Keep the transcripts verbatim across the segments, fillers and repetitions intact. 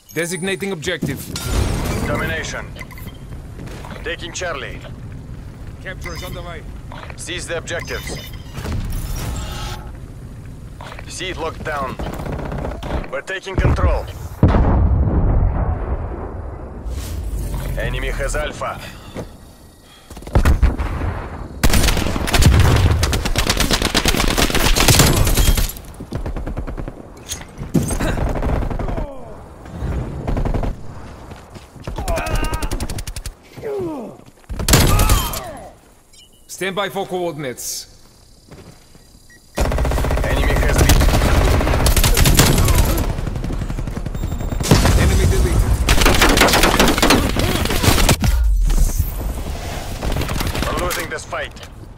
Designating objective. Domination. Taking Charlie. Capture is on the way. Seize the objectives. See it locked down. We're taking control. Enemy has Alpha. Stand by for coordinates. Enemy has been. Enemy deleted. We're losing this fight.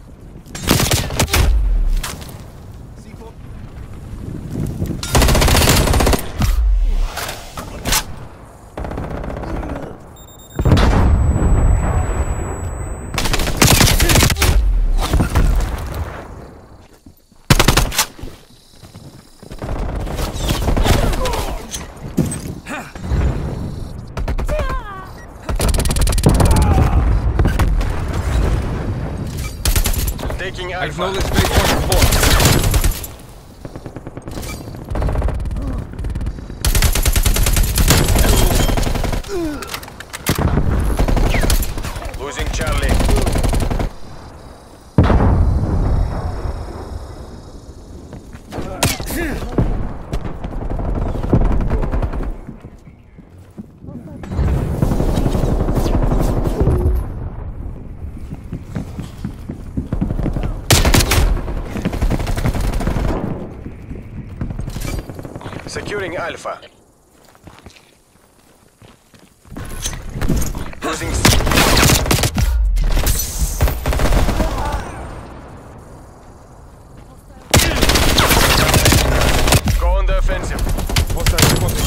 Taking Alpha. Acknowledge breakpoint report. Losing Charlie. Securing Alpha. Losing. Go on the offensive. Hostile spotted.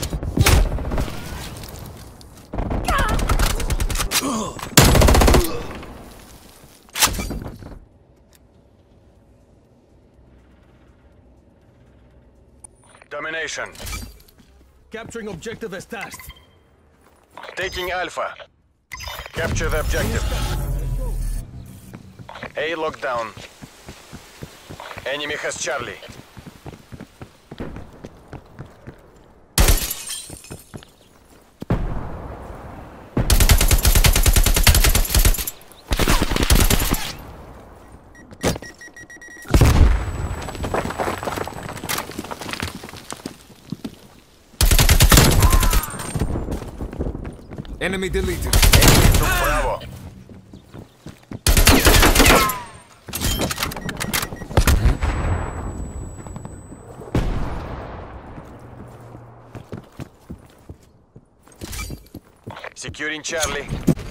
Domination. Capturing objective as tasked. Taking Alpha. Capture the objective. A lockdown. Enemy has Charlie. Enemy deleted. Enemy took Bravo. Securing Charlie.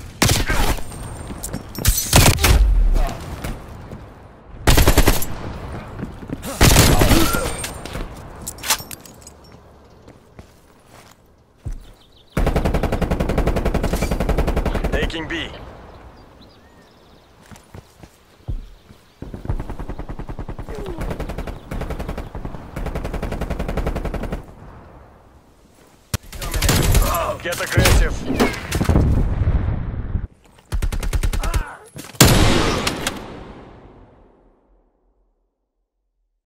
Taking B. Get aggressive.